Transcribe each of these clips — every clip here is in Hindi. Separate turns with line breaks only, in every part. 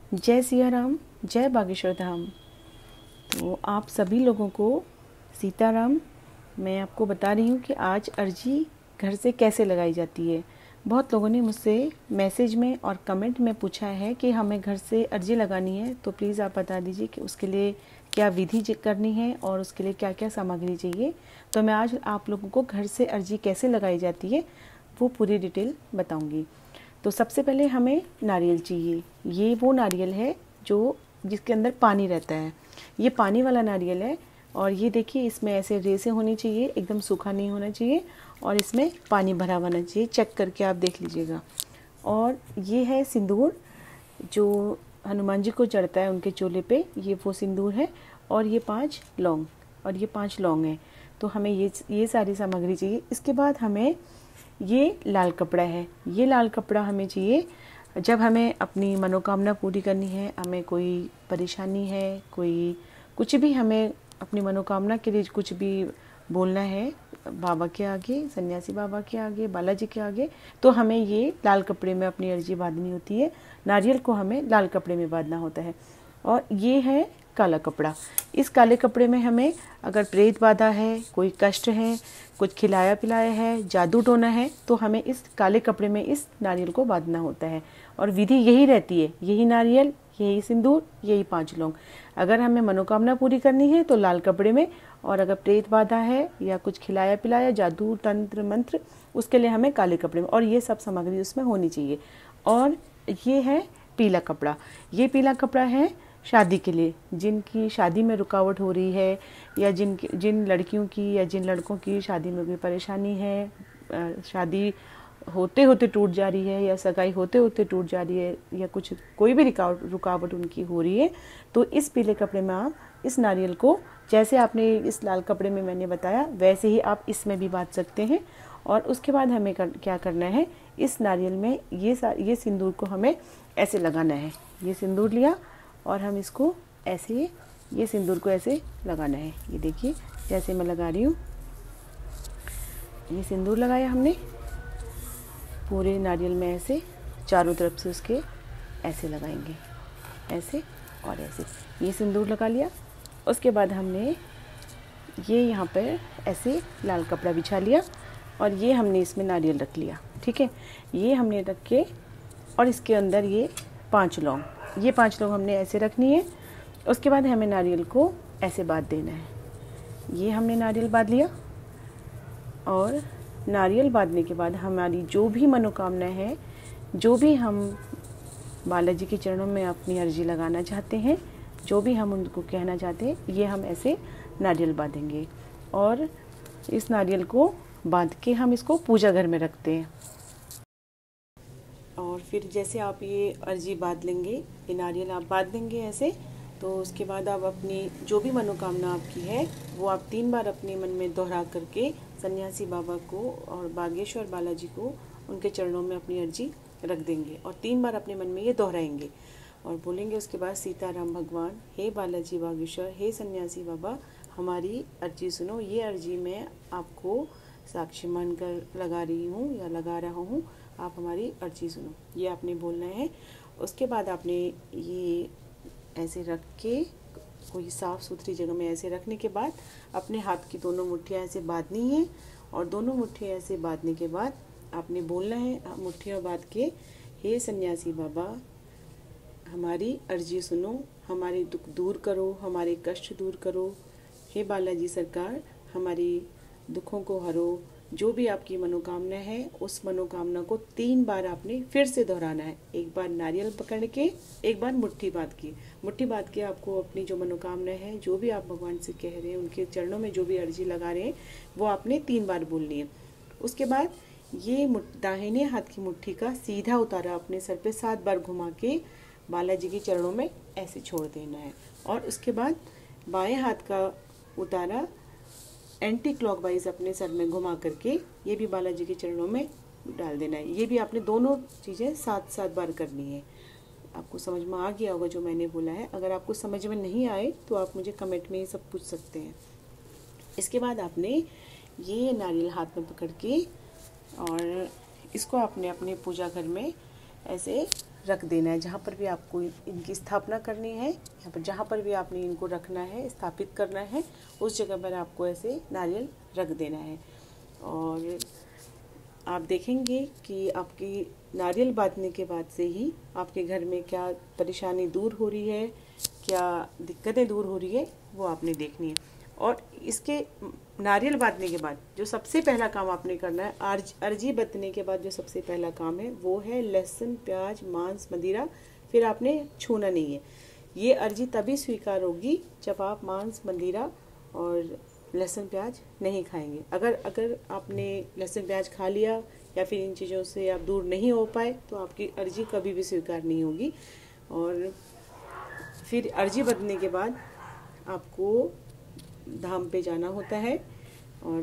जय सिया राम, जय बागेश्वर धाम। तो आप सभी लोगों को सीताराम। मैं आपको बता रही हूँ कि आज अर्जी घर से कैसे लगाई जाती है। बहुत लोगों ने मुझसे मैसेज में और कमेंट में पूछा है कि हमें घर से अर्जी लगानी है, तो प्लीज़ आप बता दीजिए कि उसके लिए क्या विधि करनी है और उसके लिए क्या क्या सामग्री चाहिए। तो मैं आज आप लोगों को घर से अर्जी कैसे लगाई जाती है वो पूरी डिटेल बताऊँगी। तो सबसे पहले हमें नारियल चाहिए। ये वो नारियल है जो जिसके अंदर पानी रहता है। ये पानी वाला नारियल है और ये देखिए इसमें ऐसे रेसे होनी चाहिए, एकदम सूखा नहीं होना चाहिए और इसमें पानी भरा होना चाहिए। चेक करके आप देख लीजिएगा। और ये है सिंदूर जो हनुमान जी को चढ़ता है उनके चोले पे, ये वो सिंदूर है। और ये 5 लौंग और ये 5 लौंग हैं। तो हमें ये सारी सामग्री चाहिए। इसके बाद हमें ये लाल कपड़ा है। ये लाल कपड़ा हमें चाहिए जब हमें अपनी मनोकामना पूरी करनी है, हमें कोई परेशानी है, कोई कुछ भी हमें अपनी मनोकामना के लिए कुछ भी बोलना है बाबा के आगे, सन्यासी बाबा के आगे, बालाजी के आगे, तो हमें ये लाल कपड़े में अपनी अर्जी बांधनी होती है। नारियल को हमें लाल कपड़े में बांधना होता है। और ये है काला कपड़ा। इस काले कपड़े में हमें अगर प्रेत बाधा है, कोई कष्ट है, कुछ खिलाया पिलाया है, जादू टोना है, तो हमें इस काले कपड़े में इस नारियल को बांधना होता है। और विधि यही रहती है, यही नारियल, यही सिंदूर, यही 5 लौंग। अगर हमें मनोकामना पूरी करनी है तो लाल कपड़े में, और अगर प्रेत बाधा है या कुछ खिलाया पिलाया, जादू तंत्र मंत्र, उसके लिए हमें काले कपड़े में। और ये सब सामग्री उसमें होनी चाहिए। और ये है पीला कपड़ा। ये पीला कपड़ा है शादी के लिए, जिनकी शादी में रुकावट हो रही है या जिन लड़कियों की या जिन लड़कों की शादी में कोई परेशानी है, शादी होते होते टूट जा रही है या सगाई होते होते टूट जा रही है या कुछ कोई भी रुकावट उनकी हो रही है, तो इस पीले कपड़े में आप इस नारियल को, जैसे आपने इस लाल कपड़े में मैंने बताया, वैसे ही आप इसमें भी बांध सकते हैं। और उसके बाद हमें क्या करना है, इस नारियल में ये सिंदूर को हमें ऐसे लगाना है। ये सिंदूर लिया और हम इसको ऐसे, ये सिंदूर को ऐसे लगाना है। ये देखिए जैसे मैं लगा रही हूँ, ये सिंदूर लगाया हमने पूरे नारियल में, ऐसे चारों तरफ से उसके ऐसे लगाएंगे, ऐसे और ऐसे। ये सिंदूर लगा लिया। उसके बाद हमने ये यहाँ पर ऐसे लाल कपड़ा बिछा लिया और ये हमने इसमें नारियल रख लिया। ठीक है, ये हमने रख के, और इसके अंदर ये 5 लौंग, ये 5 लौंग हमने ऐसे रखनी है। उसके बाद हमें नारियल को ऐसे बांध देना है। ये हमने नारियल बांध लिया। और नारियल बांधने के बाद हमारी जो भी मनोकामना है, जो भी हम बालाजी के चरणों में अपनी अर्जी लगाना चाहते हैं, जो भी हम उनको कहना चाहते हैं, ये हम ऐसे नारियल बांधेंगे। और इस नारियल को बांध के हम इसको पूजा घर में रखते हैं। और फिर जैसे आप ये अर्जी बांध लेंगे, ये नारियल आप बांध देंगे ऐसे, तो उसके बाद आप अपनी जो भी मनोकामना आपकी है वो आप 3 बार अपने मन में दोहरा करके सन्यासी बाबा को और बागेश्वर बालाजी को उनके चरणों में अपनी अर्जी रख देंगे और 3 बार अपने मन में ये दोहराएंगे और बोलेंगे उसके बाद, सीताराम भगवान, हे बालाजी बागेश्वर, हे सन्यासी बाबा, हमारी अर्जी सुनो। ये अर्जी मैं आपको साक्षी मानकर लगा रही हूँ या लगा रहा हूँ, आप हमारी अर्जी सुनो। ये आपने बोलना है। उसके बाद आपने ये ऐसे रख के कोई साफ़ सुथरी जगह में ऐसे रखने के बाद अपने हाथ की दोनों मुट्ठियाँ ऐसे बांधनी है। और दोनों मुट्ठियाँ ऐसे बांधने के बाद आपने बोलना है, मुट्ठियाँ बांध के, हे सन्यासी बाबा, हमारी अर्जी सुनो, हमारे दुख दूर करो, हमारे कष्ट दूर करो। हे बालाजी सरकार, हमारी दुखों को हरो। जो भी आपकी मनोकामना है उस मनोकामना को 3 बार आपने फिर से दोहराना है। एक बार नारियल पकड़ के, एक बार मुट्ठी बांध के। मुट्ठी बांध के आपको अपनी जो मनोकामना है, जो भी आप भगवान से कह रहे हैं, उनके चरणों में जो भी अर्जी लगा रहे हैं, वो आपने 3 बार बोलनी है। उसके बाद ये दाहिने हाथ की मुट्ठी का सीधा उतारा अपने सर पे 7 बार घुमा के बालाजी के चरणों में ऐसे छोड़ देना है। और उसके बाद बाएं हाथ का उतारा एंटी क्लॉकवाइज अपने सर में घुमा करके ये भी बालाजी के चरणों में डाल देना है। ये भी आपने दोनों चीज़ें 7-7 बार करनी है। आपको समझ में आ गया होगा जो मैंने बोला है। अगर आपको समझ में नहीं आए तो आप मुझे कमेंट में ये सब पूछ सकते हैं। इसके बाद आपने ये नारियल हाथ में पकड़ के और इसको आपने अपने पूजा घर में ऐसे रख देना है। जहाँ पर भी आपको इनकी स्थापना करनी है, यहाँ पर जहाँ पर भी आपने इनको रखना है, स्थापित करना है, उस जगह पर आपको ऐसे नारियल रख देना है। और आप देखेंगे कि आपकी नारियल बांधने के बाद से ही आपके घर में क्या परेशानी दूर हो रही है, क्या दिक्कतें दूर हो रही है, वो आपने देखनी है। और इसके नारियल बांधने के बाद जो सबसे पहला काम आपने करना है, अर्जी बंधने के बाद जो सबसे पहला काम है वो है लहसुन, प्याज, मांस, मदिरा फिर आपने छूना नहीं है। ये अर्जी तभी स्वीकार होगी जब आप मांस, मदिरा और लहसुन प्याज नहीं खाएंगे। अगर आपने लहसुन प्याज खा लिया या फिर इन चीज़ों से आप दूर नहीं हो पाए तो आपकी अर्जी कभी भी स्वीकार नहीं होगी। और फिर अर्जी बंधने के बाद आपको धाम पे जाना होता है और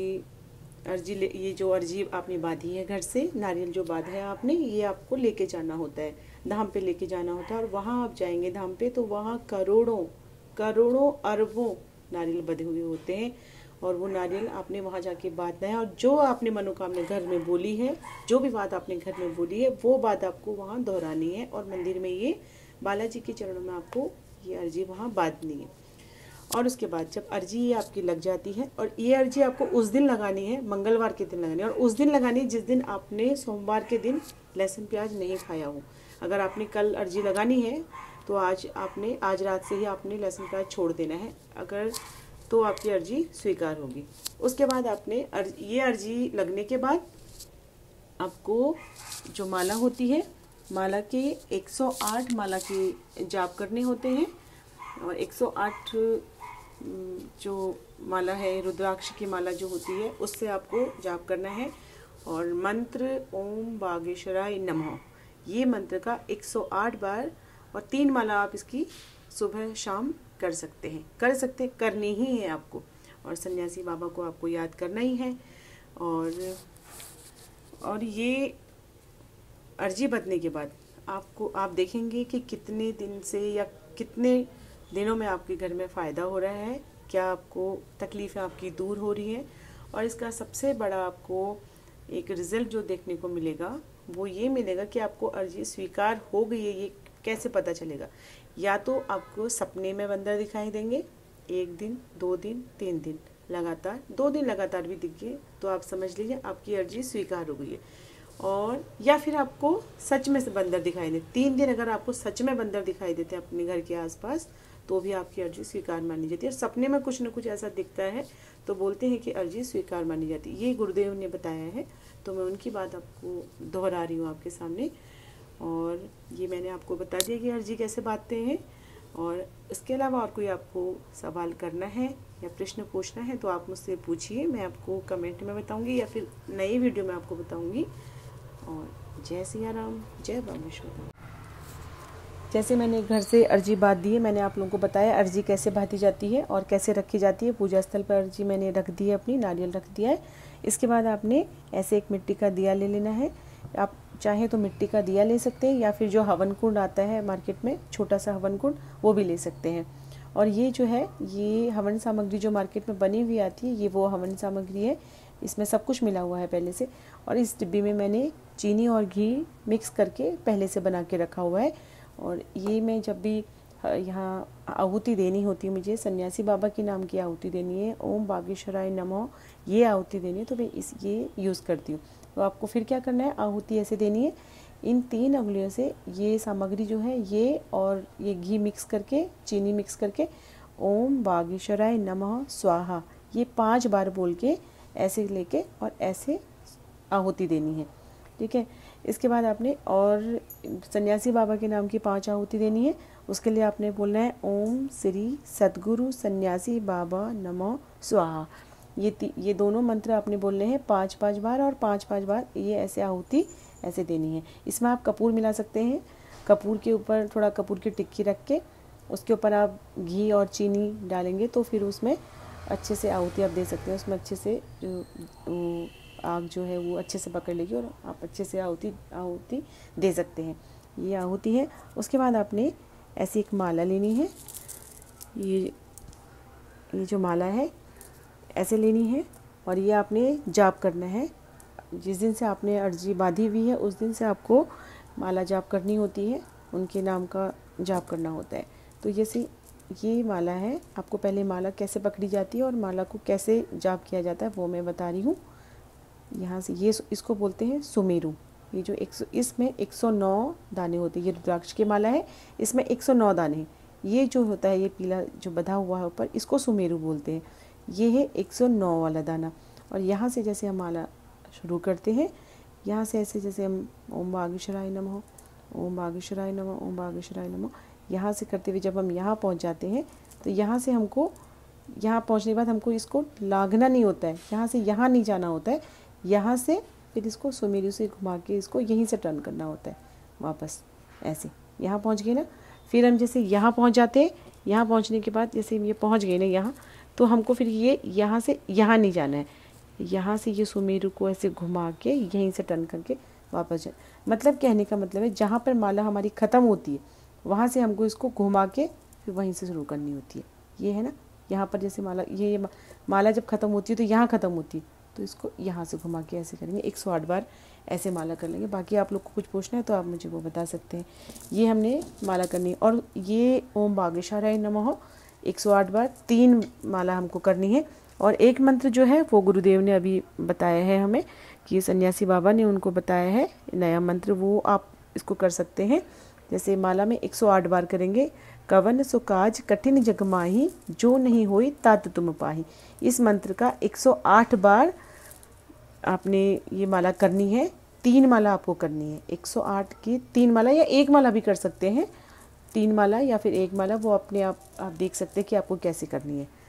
ये जो अर्जी आपने बांधी है घर से, नारियल जो बांधा है आपने, ये आपको लेके जाना होता है, धाम पे लेके जाना होता है। और वहाँ आप जाएंगे धाम पे तो वहाँ करोड़ों अरबों नारियल बंधे हुए होते हैं और वो नारियल आपने वहाँ जाके बांधना है। और जो आपने मनोकामना घर में बोली है, जो भी बात आपने घर में बोली है, वो बात आपको वहाँ दोहरानी है और मंदिर में ये बालाजी के चरणों में आपको ये अर्जी वहाँ बांधनी है। और उसके बाद जब अर्जी ये आपकी लग जाती है, और ये अर्जी आपको उस दिन लगानी है, मंगलवार के दिन लगानी है, और उस दिन लगानी है जिस दिन आपने सोमवार के दिन लहसुन प्याज नहीं खाया हो। अगर आपने कल अर्जी लगानी है तो आज रात से ही आपने लहसुन प्याज छोड़ देना है, अगर तो आपकी अर्जी स्वीकार होगी। उसके बाद आपने ये अर्जी लगने के बाद आपको जो माला होती है, माला के 108 माला के जाप करने होते हैं। और 108 जो माला है, रुद्राक्ष की माला जो होती है, उससे आपको जाप करना है। और मंत्र ओम बागेश्वराय नमः, ये मंत्र का 108 बार, और 3 माला आप इसकी सुबह शाम करनी ही है आपको। और सन्यासी बाबा को आपको याद करना ही है। और ये अर्जी बंधने के बाद आप देखेंगे कि कितने दिन से या कितने दिनों में आपके घर में फ़ायदा हो रहा है, क्या आपको तकलीफ़ें आपकी दूर हो रही हैं। और इसका सबसे बड़ा आपको एक रिज़ल्ट जो देखने को मिलेगा वो ये मिलेगा कि आपको अर्जी स्वीकार हो गई है। ये कैसे पता चलेगा? या तो आपको सपने में बंदर दिखाई देंगे, 1 दिन, 2 दिन, 3 दिन लगातार, 2 दिन लगातार भी दिख गए तो आप समझ लीजिए आपकी अर्जी स्वीकार हो गई है। और या फिर आपको सच में से बंदर दिखाई दे, 3 दिन अगर आपको सच में बंदर दिखाई देते हैं अपने घर के आसपास तो भी आपकी अर्जी स्वीकार मानी जाती है। और सपने में कुछ न कुछ ऐसा दिखता है तो बोलते हैं कि अर्जी स्वीकार मानी जाती है। ये गुरुदेव ने बताया है, तो मैं उनकी बात आपको दोहरा रही हूँ आपके सामने। और ये मैंने आपको बता दिया कि अर्जी कैसे बांधते हैं। और इसके अलावा और कोई आपको सवाल करना है या प्रश्न पूछना है तो आप मुझसे पूछिए, मैं आपको कमेंट में बताऊंगी या फिर नई वीडियो में आपको बताऊंगी। और जय सिया राम, जय बागेश्वर। जैसे मैंने घर से अर्जी बांध दी है, मैंने आप लोगों को बताया अर्जी कैसे बांधी जाती है और कैसे रखी जाती है। पूजा स्थल पर अर्जी मैंने रख दी है, अपनी नारियल रख दिया है। इसके बाद आपने ऐसे एक मिट्टी का दिया ले लेना है। आप चाहें तो मिट्टी का दिया ले सकते हैं या फिर जो हवन कुंड आता है मार्केट में, छोटा सा हवन कुंड, वो भी ले सकते हैं। और ये जो है, ये हवन सामग्री जो मार्केट में बनी हुई आती है, ये वो हवन सामग्री है। इसमें सब कुछ मिला हुआ है पहले से। और इस डिब्बी में मैंने चीनी और घी मिक्स करके पहले से बना के रखा हुआ है। और ये मैं जब भी यहाँ आहुति देनी होती है, मुझे सन्यासी बाबा के नाम की आहुति देनी है, ओम बागेश्वराय नमः, ये आहुति देनी है, तो मैं ये यूज़ करती हूँ। तो आपको फिर क्या करना है, आहुति ऐसे देनी है। इन 3 उंगलियों से ये सामग्री जो है, ये और ये घी मिक्स करके, चीनी मिक्स करके, ओम बागेश्वराय नमः स्वाहा, ये 5 बार बोल के ऐसे लेके और ऐसे आहुति देनी है। ठीक है। इसके बाद आपने और सन्यासी बाबा के नाम की 5 आहुति देनी है। उसके लिए आपने बोलना है ओम श्री सद्गुरु सन्यासी बाबा नमः स्वाहा। ये दोनों मंत्र आपने बोलने हैं 5-5 बार, और 5-5 बार ये ऐसे आहुति ऐसे देनी है। इसमें आप कपूर मिला सकते हैं। कपूर के ऊपर थोड़ा कपूर की टिक्की रख के उसके ऊपर आप घी और चीनी डालेंगे तो फिर उसमें अच्छे से आहुति आप दे सकते हैं। उसमें अच्छे से आग जो है वो अच्छे से पकड़ लेगी और आप अच्छे से आहुति दे सकते हैं। ये आहुति है। उसके बाद आपने ऐसी एक माला लेनी है। ये जो माला है ऐसे लेनी है और ये आपने जाप करना है। जिस दिन से आपने अर्जी बांधी हुई है उस दिन से आपको माला जाप करनी होती है उनके नाम का जाप करना होता है। तो जैसे ये माला है, आपको पहले माला कैसे पकड़ी जाती है और माला को कैसे जाप किया जाता है वो मैं बता रही हूँ। यहाँ से ये इसको बोलते हैं सुमेरु। ये जो इसमें 109 दाने होते हैं। ये रुद्राक्ष की माला है, इसमें 109 दाने। ये जो होता है, ये पीला जो बधा हुआ है ऊपर, इसको सुमेरु बोलते हैं। ये है 109 वाला दाना। और यहाँ से जैसे हम माला शुरू करते हैं, यहाँ से ऐसे जैसे हम ओम बागेश्वराय नमः, ओम बागेश्वराय नमः, ओम बागेश्वराय नमः, यहाँ से करते हुए जब हम यहाँ पहुँच जाते हैं तो यहाँ से हमको, यहाँ पहुँचने के बाद हमको इसको लागना नहीं होता है, यहाँ से यहाँ नहीं जाना होता है, यहाँ से फिर इसको सुमेरु से घुमा के इसको यहीं से टर्न करना होता है वापस। ऐसे यहाँ पहुँच गए ना, फिर हम जैसे यहाँ पहुँच जाते हैं, यहाँ पहुँचने के बाद जैसे हम ये पहुँच गए ना यहाँ, तो हमको फिर ये यहाँ से यहाँ नहीं जाना है, यहाँ से ये सुमेरु को ऐसे घुमा के यहीं से टर्न करके वापस जाए। मतलब कहने का मतलब है जहाँ पर माला हमारी ख़त्म होती है वहाँ से हमको इसको घुमा के फिर वहीं से शुरू करनी होती है। ये है ना, यहाँ पर जैसे माला ये माला जब ख़त्म होती है तो यहाँ ख़त्म होती है, तो इसको यहाँ से घुमा के ऐसे करेंगे। 108 बार ऐसे माला कर लेंगे। बाकी आप लोग को कुछ पूछना है तो आप मुझे वो बता सकते हैं। ये हमने माला करनी है। और ये ओम बागेश्वराय नमः 108 बार 3 माला हमको करनी है। और एक मंत्र जो है वो गुरुदेव ने अभी बताया है हमें, कि सन्यासी बाबा ने उनको बताया है नया मंत्र, वो आप इसको कर सकते हैं। जैसे माला में 108 बार करेंगे, कवन सो काज कठिन जग माही, जो नहीं होई तात तुम पाही। इस मंत्र का 108 बार आपने ये माला करनी है। 3 माला आपको करनी है। 108 की 3 माला, या 1 माला भी कर सकते हैं। 3 माला या फिर 1 माला, वो अपने आप देख सकते हैं कि आपको कैसे करनी है।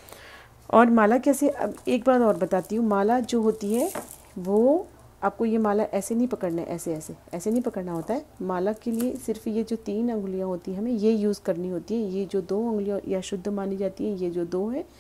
और माला कैसे, अब एक बात और बताती हूँ। माला जो होती है वो आपको, ये माला ऐसे नहीं पकड़ना है, ऐसे ऐसे ऐसे नहीं पकड़ना होता है। माला के लिए सिर्फ ये जो 3 अंगुलियाँ होती हैं हमें ये यूज़ करनी होती है। ये जो 2 अंगुलियाँ या शुद्ध मानी जाती है, ये जो 2 है,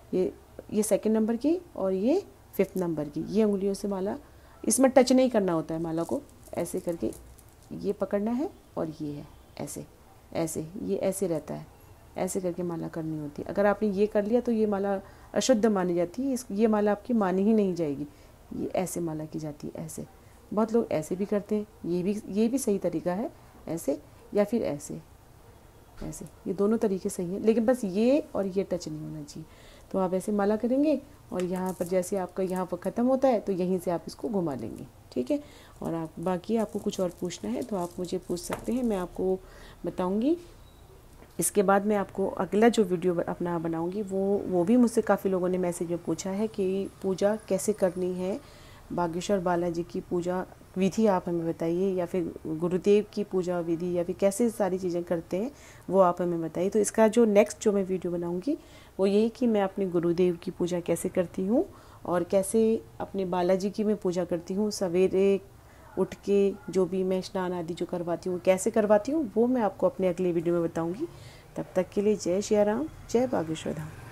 ये 2nd नंबर की और ये 5th नंबर की, ये अंगुलियों से माला, इसमें टच नहीं करना होता है। माला को ऐसे करके ये पकड़ना है और ये है ऐसे ऐसे, ये ऐसे रहता है, ऐसे करके माला करनी होती है। अगर आपने ये कर लिया तो ये माला अशुद्ध मानी जाती है, ये माला आपकी मानी ही नहीं जाएगी। ये ऐसे माला की जाती है, ऐसे। बहुत लोग ऐसे भी करते हैं, ये भी सही तरीका है, ऐसे या फिर ऐसे ऐसे, ये दोनों तरीके सही हैं, लेकिन बस ये और ये टच नहीं होना चाहिए। तो आप ऐसे माला करेंगे और यहाँ पर जैसे आपका यहाँ पर ख़त्म होता है तो यहीं से आप इसको घुमा लेंगे, ठीक है। और आप बाकी आपको कुछ और पूछना है तो आप मुझे पूछ सकते हैं, मैं आपको बताऊँगी। इसके बाद मैं आपको अगला जो वीडियो अपना बनाऊंगी वो भी मुझसे काफ़ी लोगों ने मैसेज में पूछा है कि पूजा कैसे करनी है, बागेश्वर बालाजी की पूजा विधि आप हमें बताइए, या फिर गुरुदेव की पूजा विधि, या फिर कैसे सारी चीज़ें करते हैं वो आप हमें बताइए। तो इसका जो नेक्स्ट जो मैं वीडियो बनाऊंगी वो यही कि मैं अपने गुरुदेव की पूजा कैसे करती हूँ और कैसे अपने बालाजी की मैं पूजा करती हूँ। सवेरे उठ के जो भी मैं स्नान आदि जो करवाती हूँ, कैसे करवाती हूँ, वो मैं आपको अपने अगले वीडियो में बताऊँगी। तब तक के लिए जय श्री राम, जय बागेश्वर धाम।